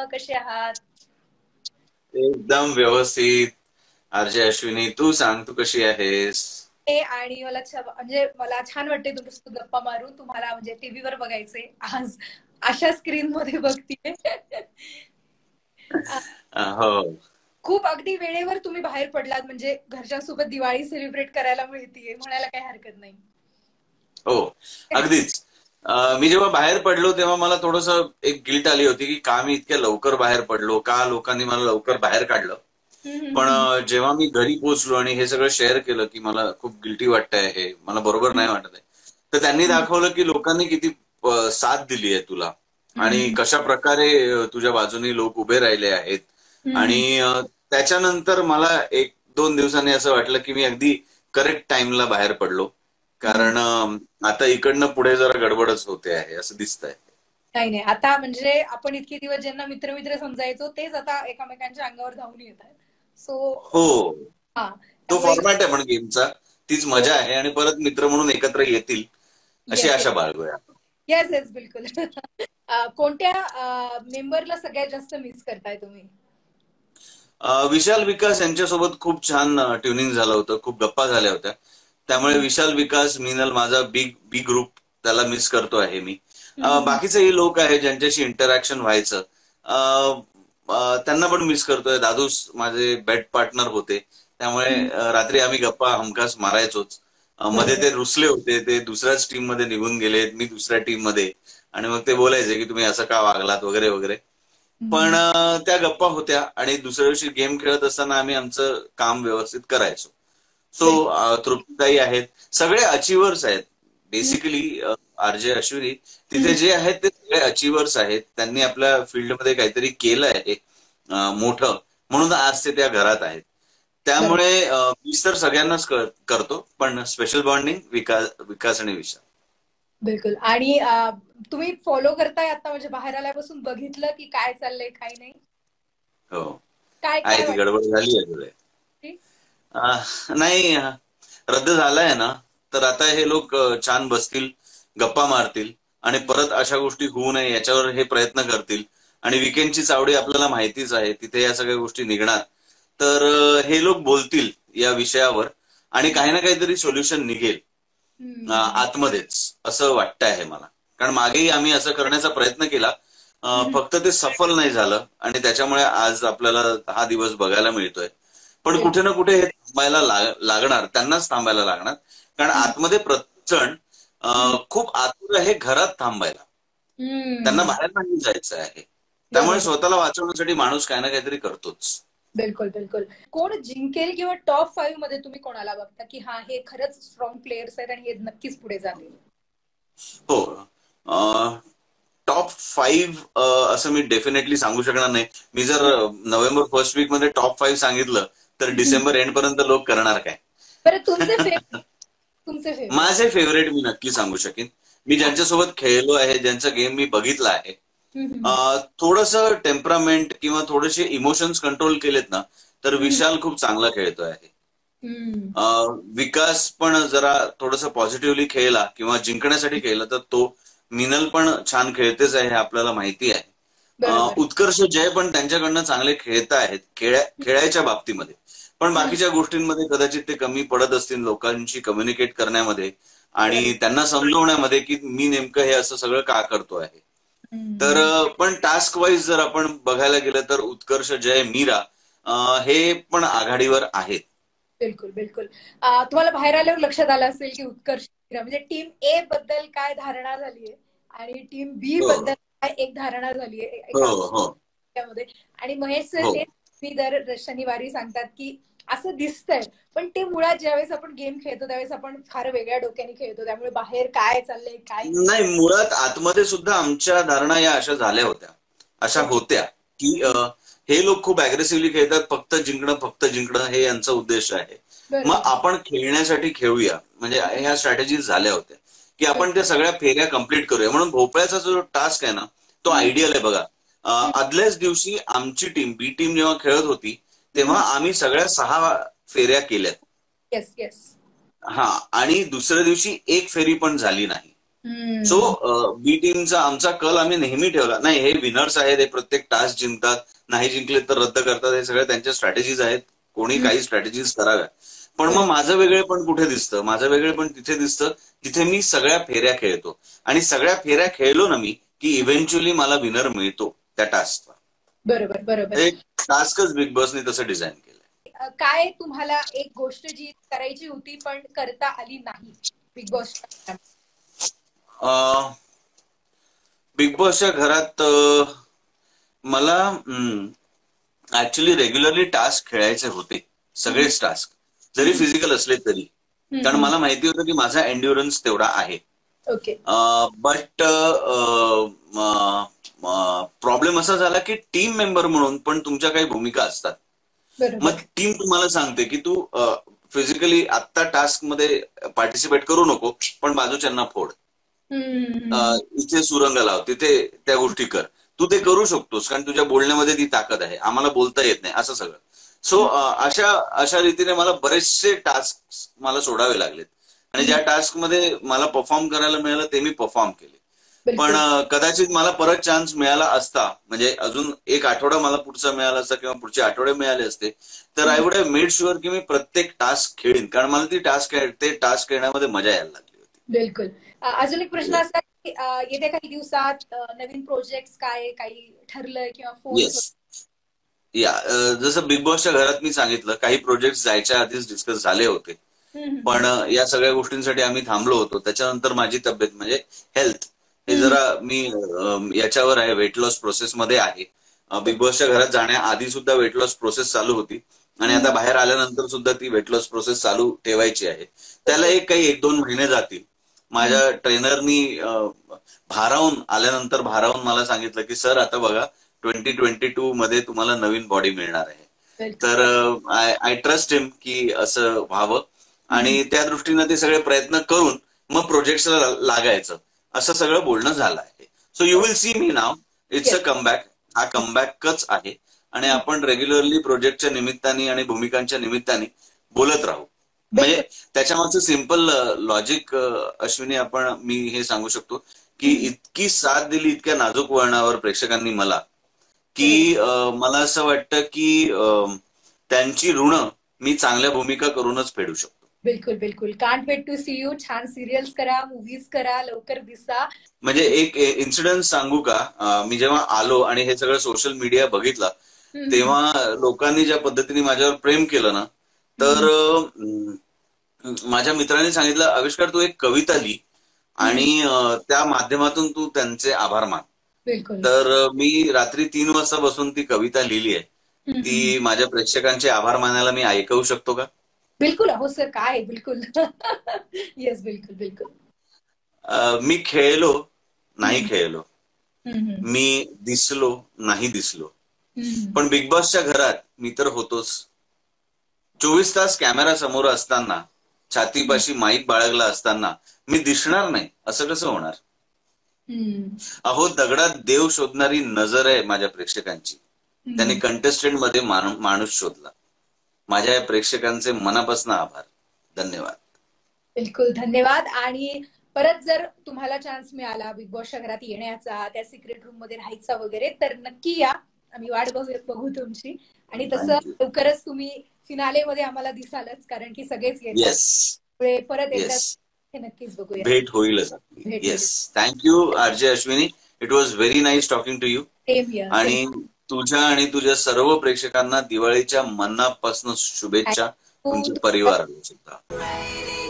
कसे आहात? एकदम व्यवस्थित. आरजे अश्विनी, तू सांग, तू कशी आहेस? आणि मला छान वाटते तुमच्यासोबत गप्पा मारून. तुम्हाला म्हणजे टीव्हीवर बघायचे, आज अशा स्क्रीन मध्ये बघतीये. हो खूप अगदी वेळेवर तुम्ही बाहेर पडलात, म्हणजे घरच्यांसोबत दिवाळी सेलिब्रेट करायला मिळतीये म्हणायला काही हरकत नाही. हो, अगदीच. मी जेव्हा बाहेर पडलो तेव्हा मला थोडस एक गिल्ट आली होती की का मी इतक्या लवकर बाहेर पडलो, का लोकांनी मला लवकर बाहेर काढलं. पण जेव्हा मी घरी पोहोचलो आणि हे सगळं शेअर केलं की मला खूप गिल्टी वाटतंय, हे मला बरोबर नाही वाटत आहे, तर त्यांनी दाखवलं की लोकांनी किती साथ दिली आहे तुला आणि कशा प्रकारे तुझ्या बाजूने लोक उभे राहिले आहेत. आणि त्याच्यानंतर मला एक दोन दिवसांनी असं वाटलं की मी अगदी करेक्ट टाइमला बाहेर पडलो, कारण आता इकडनं पुढे जरा गडबडच होते आहे असं दिसतंय. नाही नाही, आता म्हणजे आपण इतके दिवस ज्यांना मित्र मित्र समजायचो तेच आता एकमेकांच्या अंगावर धावून येत आहेत. सो हो, हा, तो त्यामुळे फॉर्मॅट आहे पण गेमचा, तीच मजा आहे आणि परत मित्र म्हणून एकत्र येतील अशी येस आशा बाळगूया. येस येस, बिलकुल. कोणत्या मेंबरला सगळ्यात जास्त मिस करताय तुम्ही? विशाल विकास यांच्यासोबत खूप छान ट्युनिंग झालं होतं, खूप गप्पा झाल्या होत्या. त्यामुळे विशाल विकास, मिनल, माझा बिग ग्रुप, त्याला मिस करतो आहे मी. बाकीचेही लोक आहेत ज्यांच्याशी इंटरॅक्शन व्हायचं, त्यांना पण मिस करतोय. दादूस माझे बेट पार्टनर होते, त्यामुळे रात्री आम्ही गप्पा हमखास मारायचोच. मध्ये ते रुसले होते, ते दुसऱ्याच टीम मध्ये निघून गेलेत, मी दुसऱ्या टीम मध्ये, आणि मग ते बोलायचे की तुम्ही असं का वागलात वगैरे वगैरे. पण त्या गप्पा होत्या आणि दुसऱ्या दिवशी गेम खेळत असताना आम्ही आमचं काम व्यवस्थित करायचो. सो तृप्तीताई आहेत, सगळे अचिव्हर्स आहेत बेसिकली. आरजे अश्विनी, तिथे जे आहेत ते सगळे अचिव्हर्स आहेत. त्यांनी आपल्या फील्डमध्ये काहीतरी केलं आहे मोठं, म्हणून आज ते त्या घरात आहेत. त्यामुळे मिस तर सगळ्यांनाच करतो, पण स्पेशल बॉन्डिंग विकास आणि विशाल. बिलकुल. आणि तुम्ही फॉलो करताय आता, म्हणजे बाहेर आल्यापासून बघितलं की काय चाललंय काय नाही? हो, काय आहे काय ती गडबड झाली आहे थोडे. नाही, रद्द झालाय ना, तर आता हे लोक छान बसतील, गप्पा मारतील आणि परत अशा गोष्टी होऊ नये याच्यावर हे प्रयत्न करतील. आणि विकेंडची चावडी आपल्याला माहितीच आहे, तिथे या सगळ्या गोष्टी निघणार. तर हे लोक बोलतील या विषयावर आणि काही ना काहीतरी सोल्युशन निघेल आतमध्येच, असं वाटतं आहे मला. कारण मागेही आम्ही असं करण्याचा प्रयत्न केला, फक्त ते सफल नाही झालं आणि त्याच्यामुळे आज आपल्याला हा दिवस बघायला मिळतोय. पण कुठे ना कुठे हे थांबायला लागणार, त्यांनाच थांबायला लागणार, कारण आतमध्ये प्रचंड खूप आतुर आहे घरात थांबायला, त्यांना बाहेर नाही जायचं आहे. त्यामुळे स्वतःला वाचवण्यासाठी माणूस काही ना काहीतरी करतोच. बिलकुल बिलकुल. कोण जिंकेल किंवा टॉप 5 मध्ये तुम्ही कोणाला बघता की हा हे खरंच स्ट्रॉंग प्लेयर्स आहेत आणि हे नक्कीच पुढे जातील? हो, टॉप 5 असं मी डेफिनेटली सांगू शकणार नाही. मी जर नोव्हेंबर फर्स्ट वीक मध्ये टॉप 5 सांगितलं तर डिसेंबर एंड पर्यंत लोक करणार काय? बरं, तुमचे फेवरेट? माझे फेवरेट मी नक्की सांगू शकेन. मी ज्यांच्यासोबत खेळलो आहे, ज्यांचा गेम मी बघितला आहे, थोडस टेम्परामेंट किंवा थोडेसे इमोशन्स कंट्रोल केलेत ना, तर विशाल खूप चांगला खेळतोय आहे. विकास पण जरा थोडस पॉझिटिव्हली खेळला किंवा जिंकण्यासाठी खेळला तर तो. मिनल पण छान खेळतेच आहे, हे आपल्याला माहिती आहे. उत्कर्ष जय पण त्यांच्याकडनं चांगले खेळत आहेत खेळायच्या बाबतीमध्ये, पण बाकीच्या गोष्टींमध्ये कदाचित ते कमी पडत असतील लोकांशी कम्युनिकेट करण्यामध्ये आणि त्यांना समजवण्यामध्ये की मी नेमकं हे असं सगळं का करतो आहे. तर पण टास्क वाईज जर आपण बघायला गेलं तर उत्कर्ष जय मीरा हे पण आघाडीवर आहेत. बिलकुल बिलकुल. तुम्हाला बाहेर आल्यावर लक्षात आलं असेल की उत्कर्ष म्हणजे टीम ए बद्दल काय धारणा झालीये आणि टीम बी बद्दल काय एक धारणा झालीये एकामध्ये. आणि महेश सर ते मी दर शनिवारी सांगतात की असं दिसतंय, पण ते मुळात ज्यावेळेस आपण गेम खेळतो त्यावेळेस आपण फार वेगळ्या डोक्याने खेळतो, त्यामुळे बाहेर काय चाललंय काय नाही, मुळात आतमध्ये सुद्धा आमच्या धारणा या अशा झाल्या होत्या, अशा होत्या की हे लोक खूप अग्रेसिव्हली खेळतात, फक्त जिंकणं हे यांचा उद्देश आहे. मग आपण खेळण्यासाठी खेळूया, म्हणजे ह्या स्ट्रॅटेजीज झाल्या होत्या की आपण त्या सगळ्या फेऱ्या कम्प्लीट करूया. म्हणून भोपळ्याचा जो टास्क आहे ना, तो आयडियल आहे. बघा, आदल्याच दिवशी आमची टीम बी टीम जेव्हा खेळत होती तेव्हा आम्ही सगळ्या 6 फेऱ्या केल्यात. Yes yes. आणि दुसऱ्या दिवशी एक फेरी पण झाली नाही. सो बी टीमचा आमचा कल आम्ही नेहमी ठेवला नाही. हे विनर्स आहेत, हे प्रत्येक टास्क जिंकतात, नाही जिंकले तर रद्द करतात, हे सगळे त्यांच्या स्ट्रॅटेजीज आहेत. कोणी काही स्ट्रॅटेजीज कराव्या. पण मग माझं वेगळेपण कुठे दिसतं? माझं वेगळेपण तिथे दिसतं जिथे मी सगळ्या फेऱ्या खेळतो. आणि सगळ्या फेऱ्या खेळलो ना मी, की इव्हेंच्युअली मला विनर मिळतो त्या टास्कचा. बरोबर बरोबर. एक टास्कच बिग बॉसने तसं डिझाईन केलंय. काय तुम्हाला एक गोष्ट जी करायची होती पण करता आली नाही बिग बॉस? बिग बॉसच्या घरात मला ऍक्च्युली रेग्युलरली टास्क खेळायचे होते, सगळेच टास्क, जरी फिजिकल असले तरी. कारण मला माहिती होतं की माझा एन्ड्युरन्स तेवढा आहे. बट प्रॉब्लेम असा झाला की टीम मेंबर म्हणून पण तुमच्या काही भूमिका असतात. मग टीम तुम्हाला सांगते की तू फिजिकली आत्ता टास्क मध्ये पार्टिसिपेट करू नको, पण बाजूच्यांना फोड, इथे सुरंग लाव, तिथे त्या गोष्टी कर. तू ते करू शकतोस कारण तुझ्या बोलण्यामध्ये ती ताकद आहे, आम्हाला बोलता येत नाही, असं सगळं. सो अशा रीतीने मला बरेचसे टास्क मला सोडावे लागलेत. आणि ज्या टास्क मध्ये मला परफॉर्म करायला मिळालं ते मी परफॉर्म केले. पण कदाचित मला परत चान्स मिळाला असता, म्हणजे अजून एक आठवडा मला पुढचा मिळाला असता किंवा पुढचे आठवडे मिळाले असते, तर I would have made sure की मी प्रत्येक टास्क खेळीन, कारण मला ते टास्क खेळण्यामध्ये मजा यायला लागली होती. बिलकुल. अजून एक प्रश्न असा की येत्या काही दिवसात नवीन प्रोजेक्ट काय काही ठरलंय किंवा फोन? या जसं बिग बॉसच्या घरात मी सांगितलं, काही प्रोजेक्ट जायच्या आधीच डिस्कस झाले होते, पण या सगळ्या गोष्टींसाठी आम्ही थांबलो होतो. त्याच्यानंतर माझी तब्येत म्हणजे हेल्थ हे जरा मी याच्यावर आहे, वेट लॉस प्रोसेसमध्ये आहे. बिग बॉसच्या घरात जाण्याआधी सुद्धा वेट लॉस प्रोसेस चालू होती आणि आता बाहेर आल्यानंतर सुद्धा ती वेट लॉस प्रोसेस चालू ठेवायची आहे. त्याला काही 1-2 महिने जातील. माझ्या ट्रेनरनी भारावून आल्यानंतर मला सांगितलं की सर आता बघा 2022 मध्ये तुम्हाला नवीन बॉडी मिळणार आहे. तर आय ट्रस्ट हिम की असं व्हावं आणि त्या दृष्टीनं ते सगळे प्रयत्न करून मग प्रोजेक्टला लागायचं, असं सगळं बोलणं झालं आहे. So you will see me नाव, इट्स अ कमबॅक. हा कमबॅकच आहे आणि आपण रेग्युलरली प्रोजेक्टच्या निमित्ताने आणि भूमिकांच्या निमित्ताने बोलत राहू. म्हणजे त्याच्यामागचं सिम्पल लॉजिक अश्विनी मी हे सांगू शकतो की इतकी साथ दिली इतक्या नाजूक वळणावर प्रेक्षकांनी मला, की मला असं वाटतं की त्यांची ऋण मी चांगल्या भूमिका करूनच फेडू शकतो. बिलकुल बिलकुल. Can't wait to see you. छान सिरियल्स करा, मूव्हीज करा, लवकर दिसा. म्हणजे एक इन्सिडेंट सांगू का? मी जेव्हा आलो आणि हे सगळं सोशल मीडिया बघितला तेव्हा लोकांनी ज्या पद्धतीने माझ्यावर प्रेम केलं ना, तर माझ्या मित्रांनी सांगितलं आविष्कार तू एक कविता लिही आणि त्या माध्यमातून तू त्यांचे आभार मान. तर मी रात्री 3 वाजता बसून ती कविता लिहिली आहे. ती माझ्या प्रेक्षकांचे आभार मानायला मी ऐकवू शकतो का? बिलकुल. हो सर, काय बिलकुल. येस बिलकुल बिलकुल. मी खेळलो नाही खेळलो, मी दिसलो नाही दिसलो, पण बिग बॉसच्या घरात मी तर होतोच. 24 तास कॅमेरा समोर असताना, छातीपाशी माईक बाळगला असताना मी दिसणार नाही असं कसं होणार? अहो दगडात देव शोधणारी नजर आहे माझ्या प्रेक्षकांची. त्यांनी कंटेस्टंट मध्ये माणूस शोधला. माझ्या या प्रेक्षकांचे मनापासून आभार. धन्यवाद. बिलकुल धन्यवाद. आणि परत जर तुम्हाला चान्स मिळाला बिग बॉसच्या घरात येण्याचा, त्या सिक्रेट रूम मध्ये राहायचा वगैरे, तर नक्की या. आम्ही वाट बघू तुमची. आणि तसं लवकरच तुम्ही फिनाले मध्ये आम्हाला दिसालच, कारण की सगळेच येतात. परत एकदा हे नक्कीच बघूया. भेट होईलच. Yes. Thank you RJ Ashwini. It was very nice talking to you. आणि तुझ्या आणि तुझ्या सर्व प्रेक्षकांना दिवाळीच्या मनापासून शुभेच्छा. तुमच्या परिवाराला सुद्धा.